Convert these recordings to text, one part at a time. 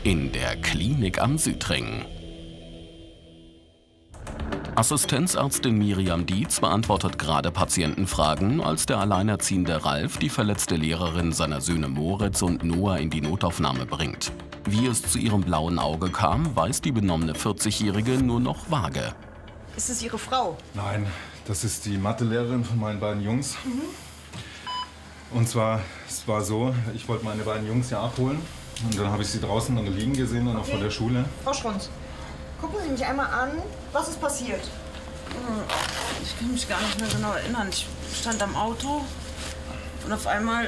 in der Klinik am Südring. Assistenzärztin Miriam Dietz beantwortet gerade Patientenfragen, als der alleinerziehende Ralf die verletzte Lehrerin seiner Söhne Moritz und Noah in die Notaufnahme bringt. Wie es zu ihrem blauen Auge kam, weiß die benommene 40-Jährige nur noch vage. Ist es Ihre Frau? Nein, das ist die Mathelehrerin von meinen beiden Jungs. Und zwar, es war so, ich wollte meine beiden Jungs ja abholen. Und dann habe ich sie draußen dann liegen gesehen, dann auch vor der Schule. Frau Schrunz, gucken Sie mich einmal an. Was ist passiert? Ich kann mich gar nicht mehr genau erinnern. Ich stand am Auto und auf einmal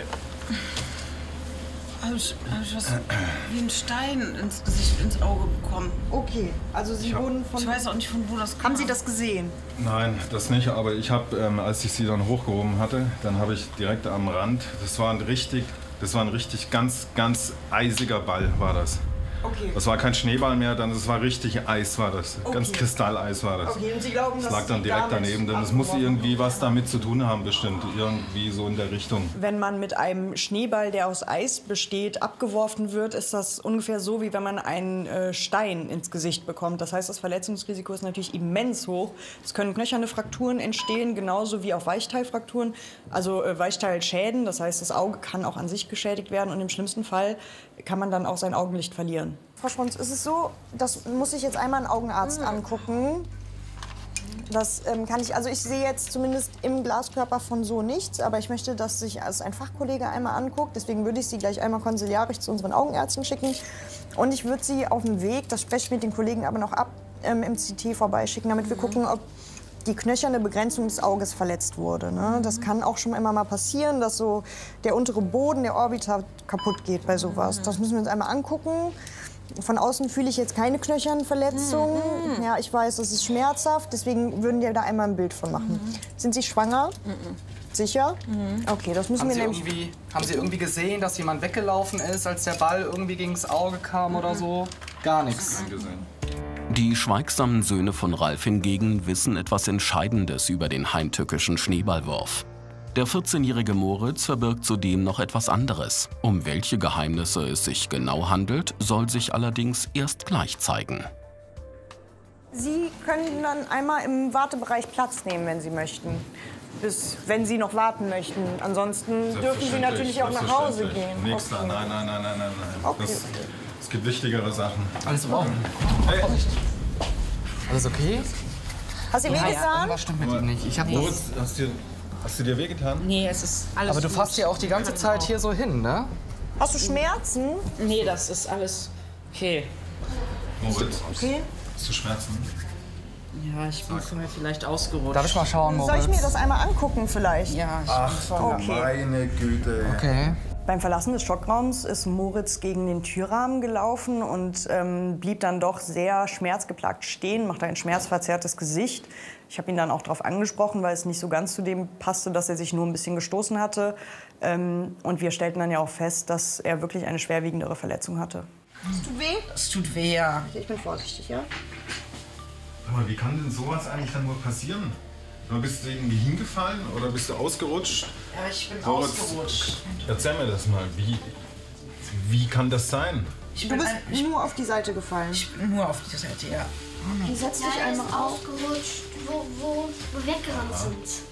habe ich was wie einen Stein ins Gesicht, ins Auge bekommen. Okay, also Sie wurden von... Ich weiß auch nicht, von wo das kam. Haben Sie das gesehen? Nein, das nicht, aber ich habe, als ich sie dann hochgehoben hatte, dann habe ich direkt am Rand, das war ein richtig ganz eisiger Ball, war das. Okay. Das war kein Schneeball mehr, das war richtig Eis, war das. Okay. Ganz Kristalleis war das. Okay, und Sie glauben, das lag dann direkt daneben, denn es muss irgendwie was damit zu tun haben, bestimmt. Irgendwie so in der Richtung. Wenn man mit einem Schneeball, der aus Eis besteht, abgeworfen wird, ist das ungefähr so, wie wenn man einen Stein ins Gesicht bekommt. Das heißt, das Verletzungsrisiko ist natürlich immens hoch. Es können knöcherne Frakturen entstehen, genauso wie auch Weichteilfrakturen, also Weichteilschäden. Das heißt, das Auge kann auch an sich geschädigt werden und im schlimmsten Fall kann man dann auch sein Augenlicht verlieren. Frau Schrunz, ist es so, das muss ich jetzt einmal einen Augenarzt angucken. Das kann ich, also ich sehe jetzt zumindest im Glaskörper von so nichts, aber ich möchte, dass sich als ein Fachkollege einmal anguckt. Deswegen würde ich Sie gleich einmal konsiliarisch zu unseren Augenärzten schicken. Und ich würde Sie auf dem Weg, das spreche ich mit den Kollegen aber noch ab, im CT vorbeischicken, damit wir gucken, ob die knöcherne Begrenzung des Auges verletzt wurde. Ne? Das kann auch schon immer mal passieren, dass so der untere Boden der Orbita kaputt geht bei sowas. Das müssen wir uns einmal angucken. Von außen fühle ich jetzt keine knöchernen Verletzungen. Ja, ich weiß, das ist schmerzhaft, deswegen würden wir da einmal ein Bild von machen. Sind Sie schwanger? Sicher? Okay, das müssen wir nämlich... Haben Sie irgendwie gesehen, dass jemand weggelaufen ist, als der Ball irgendwie gegen das Auge kam oder so? Gar nichts. Die schweigsamen Söhne von Ralf hingegen wissen etwas Entscheidendes über den heimtückischen Schneeballwurf. Der 14-jährige Moritz verbirgt zudem noch etwas anderes. Um welche Geheimnisse es sich genau handelt, soll sich allerdings erst gleich zeigen. Sie können dann einmal im Wartebereich Platz nehmen, wenn Sie möchten. Wenn Sie noch warten möchten. Ansonsten dürfen Sie natürlich auch nach Hause gehen. Nichts da. Nein. Okay. Es gibt wichtigere Sachen. Alles in Ordnung. Hey. Alles okay? Hast du dir wehgetan? Was stimmt mit ihm nicht? Ich hab Moritz, hast du dir wehgetan? Nee, es ist alles Aber du gut. fasst ja auch die ganze Zeit hier so hin, ne? Hast du Schmerzen? Nee, das ist alles okay. Moritz, Okay. hast du Schmerzen? Ja, ich bin vorher vielleicht ausgerutscht. Darf ich mal schauen, Moritz? Soll ich mir das einmal angucken vielleicht? Ja, Meine Güte. Okay. Beim Verlassen des Schockraums ist Moritz gegen den Türrahmen gelaufen und blieb dann doch sehr schmerzgeplagt stehen, machte ein schmerzverzerrtes Gesicht. Ich habe ihn dann auch darauf angesprochen, weil es nicht so ganz zu dem passte, dass er sich nur ein bisschen gestoßen hatte. Und wir stellten dann ja auch fest, dass er wirklich eine schwerwiegendere Verletzung hatte. Es tut weh? es tut weh, ja. Ich bin vorsichtig, ja? Aber wie kann denn sowas eigentlich dann nur passieren? Bist du irgendwie hingefallen oder bist du ausgerutscht? Ja, ich bin Moritz, ausgerutscht. Erzähl mir das mal. Wie kann das sein? Ich Du bin, bist nur auf die Seite gefallen. ich bin nur auf die Seite, ja. Okay, setz dich Ja, er ist einmal auf. ausgerutscht, wo wir weggerannt sind.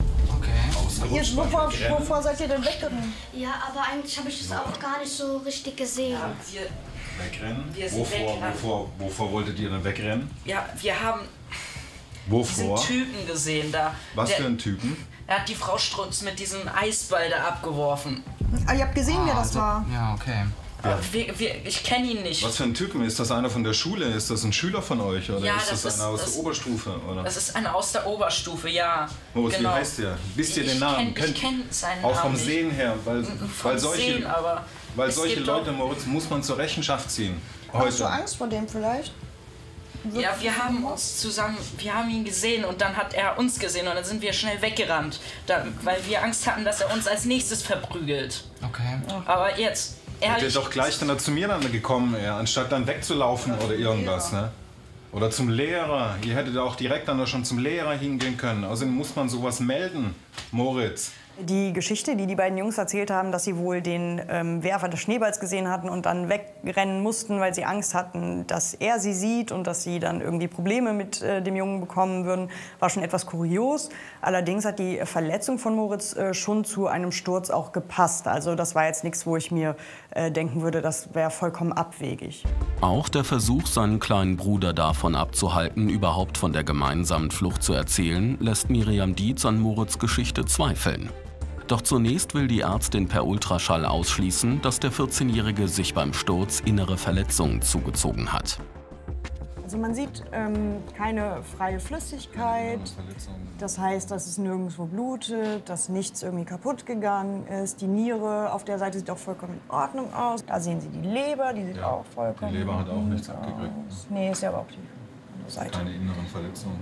Okay. Wovor seid ihr denn weggerannt? Ja, aber eigentlich habe ich das auch gar nicht so richtig gesehen. Wegrennen? Wir sind weggerannt. Wovor wolltet ihr denn wegrennen? Ja, wir haben diesen Wovor? Typen gesehen da. Was für einen Typen? Er hat die Frau Strunz mit diesem Eisball da abgeworfen. Ah, ihr habt gesehen, wer das war. Ja, okay. Aber ich kenne ihn nicht. Was für ein Typen? Ist das einer von der Schule? Ist das ein Schüler von euch? Oder Ja, ist das das einer ist- aus der Oberstufe? Oder? Das ist einer aus der Oberstufe, ja. Moritz, genau. wie heißt der? Wisst ihr den Namen? Ich kenn seinen Auch vom Namen nicht. Sehen her. Weil Vom solche, Sehen, aber es solche gibt Leute, doch- Moritz, muss man zur Rechenschaft ziehen. Hast du Heute. Angst vor dem vielleicht? Ja, wir haben uns zusammen, wir haben ihn gesehen und dann hat er uns gesehen und dann sind wir schnell weggerannt, weil wir Angst hatten, dass er uns als nächstes verprügelt. Okay. Aber jetzt, Hätte ehrlich, doch gleich dann zu mir dann gekommen, anstatt dann wegzulaufen oder irgendwas, ne? Oder zum Lehrer. Ihr hättet auch direkt dann schon zum Lehrer hingehen können. Außerdem muss man sowas melden, Moritz. Die Geschichte, die die beiden Jungs erzählt haben, dass sie wohl den Werfer des Schneeballs gesehen hatten und dann wegrennen mussten, weil sie Angst hatten, dass er sie sieht und dass sie dann irgendwie Probleme mit dem Jungen bekommen würden, war schon etwas kurios. Allerdings hat die Verletzung von Moritz schon zu einem Sturz auch gepasst. Also das war jetzt nichts, wo ich mir denken würde, das wäre vollkommen abwegig. Auch der Versuch, seinen kleinen Bruder davon abzuhalten, überhaupt von der gemeinsamen Flucht zu erzählen, lässt Miriam Dietz an Moritz' Geschichte zweifeln. Doch zunächst will die Ärztin per Ultraschall ausschließen, dass der 14-Jährige sich beim Sturz innere Verletzungen zugezogen hat. Also man sieht keine freie Flüssigkeit, das heißt, dass es nirgendwo blutet, dass nichts irgendwie kaputt gegangen ist. Die Niere auf der Seite sieht auch vollkommen in Ordnung aus. Da sehen Sie die Leber, die sieht auch vollkommen Die Leber hat auch nichts aus. abgekriegt. Nee, ist ja aber auch die andere Seite. Keine inneren Verletzungen.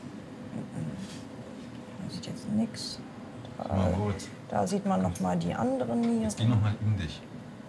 Man sieht jetzt nichts. Da sieht man noch mal die anderen Nieren. Jetzt geh noch mal in dich.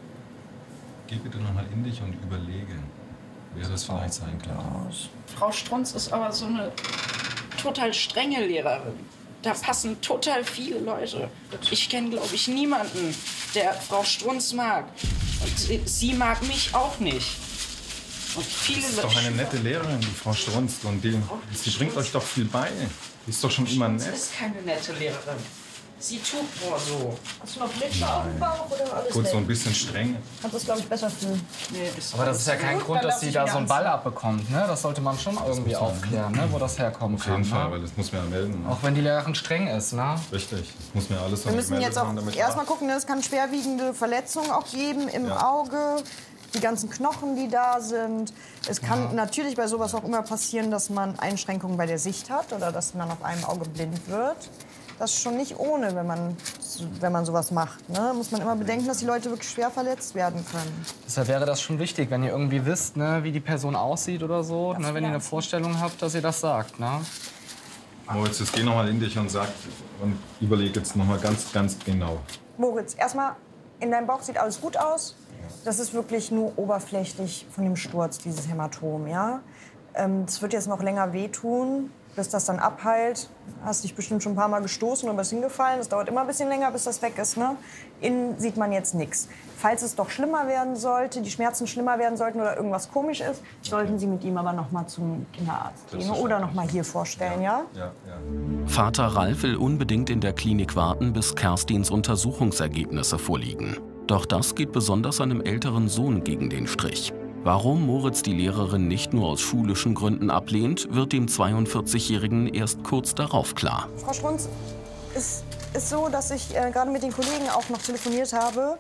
Geh bitte noch mal in dich und überlege, wer das vielleicht sein könnte. Frau Strunz ist aber so eine total strenge Lehrerin. Da passen total viele Leute. Ich kenne, glaube ich, niemanden, der Frau Strunz mag. Und sie mag mich auch nicht. Und viele Das ist doch eine nette Lehrerin, die Frau Strunz. Und die bringt euch doch viel bei. Die ist doch schon immer nett. Sie ist keine nette Lehrerin. Sie tut nur so. Hast du noch Glitscher auf dem Bauch oder alles Gut, so ein bisschen streng. Kannst das, glaube ich, besser fühlen. Nee, Aber das ist ja kein Grund, dass sie da so einen Ball abbekommt. Ne? Das sollte man schon irgendwie aufklären, ne? Wo das herkommen Auf kann. jeden Fall, Ne? weil das muss man ja melden. Auch wenn die Lehrerin streng ist. Ne? Richtig, das muss man ja alles Wir müssen jetzt auch damit erstmal gucken, es kann schwerwiegende Verletzungen auch geben im Auge. Die ganzen Knochen, die da sind. Es kann natürlich bei sowas auch immer passieren, dass man Einschränkungen bei der Sicht hat oder dass man auf einem Auge blind wird. Das ist schon nicht ohne, wenn man sowas macht. Ne? Muss man immer bedenken, dass die Leute wirklich schwer verletzt werden können. Deshalb wäre das schon wichtig, wenn ihr irgendwie wisst, ne, wie die Person aussieht oder so. Ne, wenn ihr eine Vorstellung habt, dass ihr das sagt. Ne? Moritz, jetzt geh noch mal in dich und überleg jetzt noch mal ganz genau. Moritz, erstmal, in deinem Bauch sieht alles gut aus. Das ist wirklich nur oberflächlich von dem Sturz, dieses Hämatom. Ja? Das wird jetzt noch länger wehtun, bis das dann abheilt. Hast dich bestimmt schon ein paar Mal gestoßen und bist hingefallen. Das dauert immer ein bisschen länger, bis das weg ist. Ne? Innen sieht man jetzt nichts. Falls es doch schlimmer werden sollte, die Schmerzen schlimmer werden sollten oder irgendwas komisch ist, sollten Sie mit ihm aber noch mal zum Kinderarzt gehen oder noch mal hier vorstellen, ja? Ja. Vater Ralf will unbedingt in der Klinik warten, bis Kerstins Untersuchungsergebnisse vorliegen. Doch das geht besonders seinem älteren Sohn gegen den Strich. Warum Moritz die Lehrerin nicht nur aus schulischen Gründen ablehnt, wird dem 42-Jährigen erst kurz darauf klar. Frau Strunz, es ist so, dass ich gerade mit den Kollegen auch noch telefoniert habe.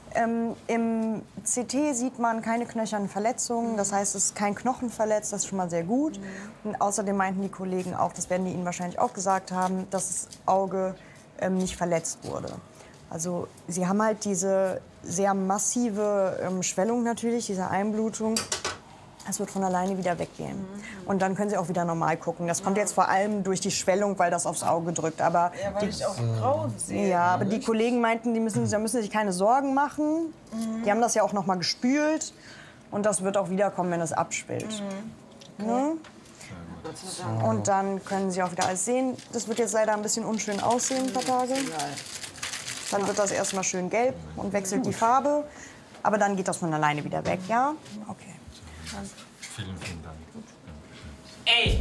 Im CT sieht man keine knöchernen Verletzungen, das heißt, es ist kein Knochen verletzt, das ist schon mal sehr gut. Und außerdem meinten die Kollegen auch, das werden die Ihnen wahrscheinlich auch gesagt haben, dass das Auge nicht verletzt wurde. Also sie haben halt diese sehr massive Schwellung natürlich, diese Einblutung. Das wird von alleine wieder weggehen. Und dann können Sie auch wieder normal gucken. Das kommt jetzt vor allem durch die Schwellung, weil das aufs Auge drückt. Aber weil ich auch grau sehe. ja, aber die Kollegen meinten, da müssen sich keine Sorgen machen. Die haben das ja auch noch mal gespült. Und das wird auch wiederkommen, wenn es abschwillt. Ne? Und dann können Sie auch wieder alles sehen. Das wird jetzt leider ein bisschen unschön aussehen, ein paar Tage. Dann wird das erstmal schön gelb und wechselt die Farbe. Aber dann geht das von alleine wieder weg, ja? Okay. Vielen Dank. Ey,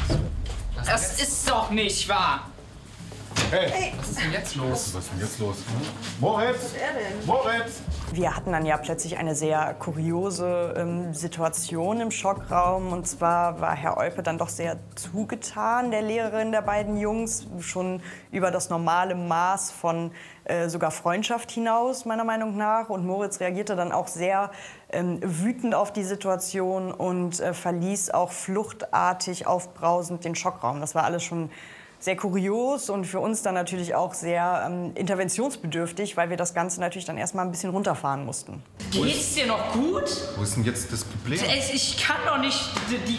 das ist doch nicht wahr. Hey, Was ist denn jetzt los? was ist denn jetzt los? Moritz! Was ist er denn? Moritz! Wir hatten dann ja plötzlich eine sehr kuriose Situation im Schockraum. Und zwar war Herr Eupe dann doch sehr zugetan, der Lehrerin der beiden Jungs. Schon über das normale Maß von sogar Freundschaft hinaus, meiner Meinung nach. Und Moritz reagierte dann auch sehr wütend auf die Situation und verließ auch fluchtartig, aufbrausend den Schockraum. Das war alles schon sehr kurios und für uns dann natürlich auch sehr interventionsbedürftig, weil wir das Ganze natürlich dann erstmal ein bisschen runterfahren Geht's dir noch gut? Wo ist denn jetzt das Problem? Ich kann doch nicht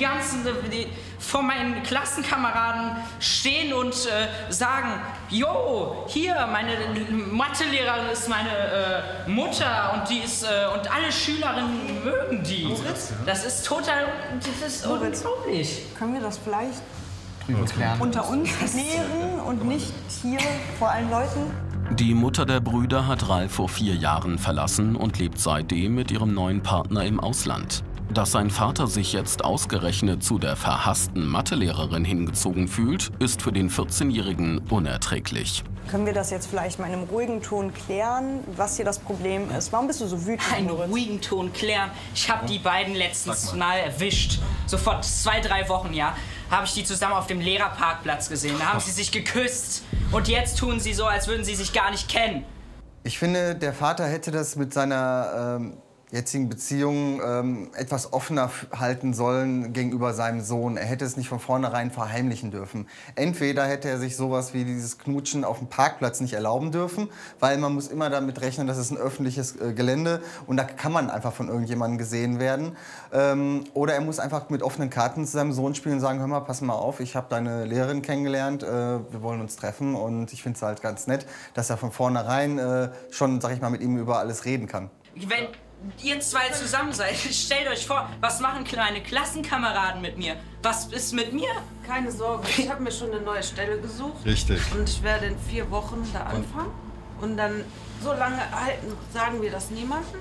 vor meinen Klassenkameraden stehen und sagen, jo, hier, meine Mathelehrerin ist meine Mutter und die ist und alle Schülerinnen mögen die. Das ist total, das ist unglaublich. Können wir das vielleicht Drüben klären. unter uns klären und nicht hier vor allen Leuten? Die Mutter der Brüder hat Ralf vor 4 Jahren verlassen und lebt seitdem mit ihrem neuen Partner im Ausland. Dass sein Vater sich jetzt ausgerechnet zu der verhassten Mathelehrerin hingezogen fühlt, ist für den 14-Jährigen unerträglich. Können wir das jetzt vielleicht mal in einem ruhigen Ton klären, was hier das Problem ist? Warum bist du so wütend, Einen Moritz? ruhigen Ton klären. Ich habe die beiden letztens mal erwischt. So vor 2, 3 Wochen, ja, habe ich die zusammen auf dem Lehrerparkplatz gesehen. Da haben sie sich geküsst. Und jetzt tun sie so, als würden sie sich gar nicht kennen. Ich finde, der Vater hätte das mit seiner jetzigen Beziehung etwas offener halten sollen gegenüber seinem Sohn. Er hätte es nicht von vornherein verheimlichen dürfen. Entweder hätte er sich sowas wie dieses Knutschen auf dem Parkplatz nicht erlauben dürfen, weil man muss immer damit rechnen, das ist ein öffentliches Gelände und da kann man einfach von irgendjemandem gesehen werden. Oder er muss einfach mit offenen Karten zu seinem Sohn spielen und sagen, hör mal, pass mal auf, ich habe deine Lehrerin kennengelernt, wir wollen uns treffen und ich finde es halt ganz nett, dass er von vornherein schon, sag ich mal, mit ihm über alles reden kann. Wenn ihr zwei zusammen seid, stellt euch vor, was machen kleine Klassenkameraden mit mir? Was ist mit mir? Keine Sorge, ich habe mir schon eine neue Stelle gesucht. Richtig. Und ich werde in 4 Wochen da anfangen. Und dann so lange halten, sagen wir das niemandem.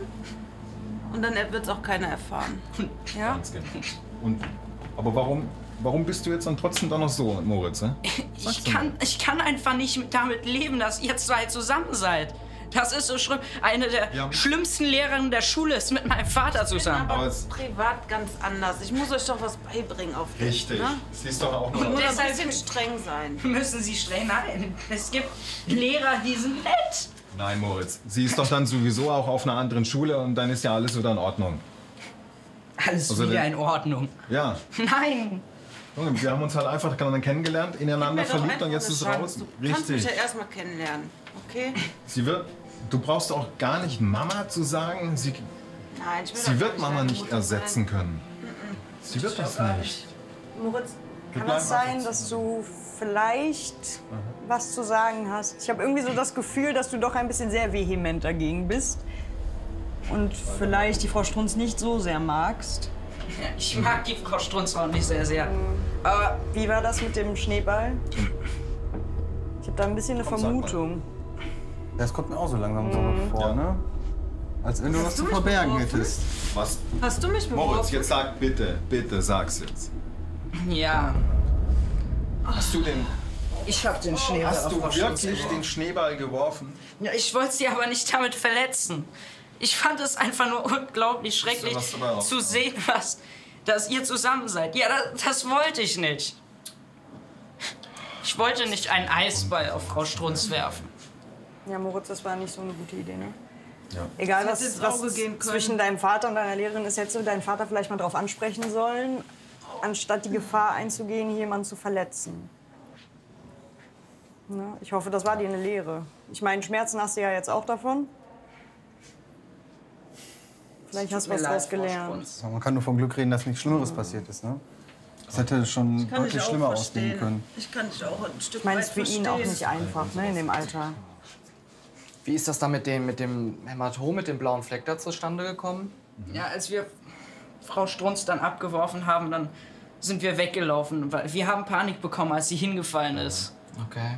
Und dann wird es auch keiner erfahren. Ja? Ganz genau. Und, aber warum bist du jetzt dann trotzdem noch so, Moritz? Ne? Ich kann einfach nicht damit leben, dass ihr zwei zusammen seid. Das ist so schlimm. Eine der schlimmsten Lehrerinnen der Schule ist mit meinem Vater zusammen. Aber privat ganz anders. Ich muss euch doch was beibringen auf dich. Richtig. Ne? Sie ist doch auch Und noch. deshalb ein bisschen streng sein. Müssen Sie streng? Nein. Es gibt Lehrer, die sind nett. Nein, Moritz. Sie ist doch dann sowieso auch auf einer anderen Schule und dann ist ja alles wieder in Ordnung. Alles wieder in Ordnung. Ja. Nein. Junge, wir haben uns halt einfach kennengelernt, ineinander verliebt und jetzt ist es raus. Du kannst mich ja erstmal kennenlernen, okay? Du brauchst auch gar nicht Mama zu sagen. Sie wird Mama nicht ersetzen können. Sie wird das nicht. Moritz, kann das sein, dass du vielleicht was zu sagen hast? Ich habe irgendwie so das Gefühl, dass du doch ein bisschen sehr vehement dagegen bist und vielleicht die Frau Strunz nicht so sehr magst. Ja, ich mag die Frau Strunz auch nicht sehr, sehr. Aber wie war das mit dem Schneeball? Ich habe da ein bisschen eine Vermutung. Das kommt mir auch so langsam so vor, ne? Als wenn du was zu verbergen hättest. Was? Hast du mich beworfen? Moritz, jetzt sag bitte, sag's jetzt. Ja. Hast du den... Ich hab den Schneeball Hast auf du Frau Strunz wirklich den Schneeball geworfen? Ja, ich wollte sie aber nicht damit verletzen. Ich fand es einfach nur unglaublich schrecklich zu sehen, dass ihr zusammen seid. Ja, das wollte ich nicht. Ich wollte nicht einen Eisball auf Frau Strunz werfen. Ja, Moritz, das war nicht so eine gute Idee, ne? Ja. Egal, was zwischen deinem Vater und deiner Lehrerin ist, hättest du deinen Vater vielleicht mal darauf ansprechen sollen, anstatt die Gefahr einzugehen, jemanden zu verletzen. Ne? Ich hoffe, das war dir eine Lehre. Ich meine, Schmerzen hast du ja jetzt auch davon. Vielleicht hast du was daraus gelernt. Man kann nur vom Glück reden, dass nichts Schlimmeres passiert ist, ne? Das hätte schon deutlich schlimmer ausgehen können. Ich kann dich auch ein Stück Ich meine, weit es ist für ihn auch nicht einfach, ne, in dem Alter. Wie ist das da mit dem Hämatom, mit dem blauen Fleck da zustande gekommen? Ja, als wir Frau Strunz dann abgeworfen haben, dann sind wir weggelaufen, weil wir haben Panik bekommen, als sie hingefallen ist. Okay.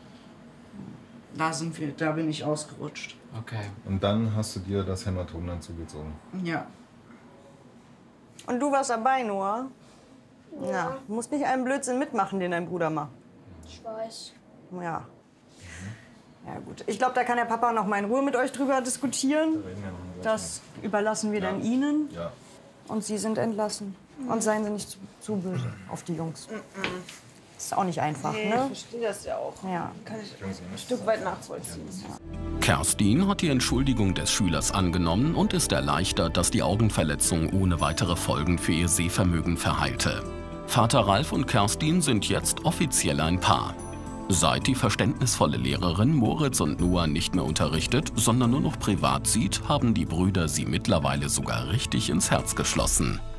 Da bin ich ausgerutscht. Okay. Und dann hast du dir das Hämatom dann zugezogen? Ja. Und du warst dabei, Noah? Ja. Du musst nicht einen Blödsinn mitmachen, den dein Bruder macht. Ich weiß. Ja. Ja, gut. Ich glaube, da kann der Papa noch mal in Ruhe mit euch drüber diskutieren. Das überlassen wir dann Ihnen. Ja. Und Sie sind entlassen. Und seien Sie nicht zu böse auf die Jungs. Ist auch nicht einfach, Nee, ne? ich verstehe das ja auch. Ja. Kann ich ein Stück weit nachvollziehen. Kerstin hat die Entschuldigung des Schülers angenommen und ist erleichtert, dass die Augenverletzung ohne weitere Folgen für ihr Sehvermögen verheilte. Vater Ralf und Kerstin sind jetzt offiziell ein Paar. Seit die verständnisvolle Lehrerin Moritz und Noah nicht mehr unterrichtet, sondern nur noch privat sieht, haben die Brüder sie mittlerweile sogar richtig ins Herz geschlossen.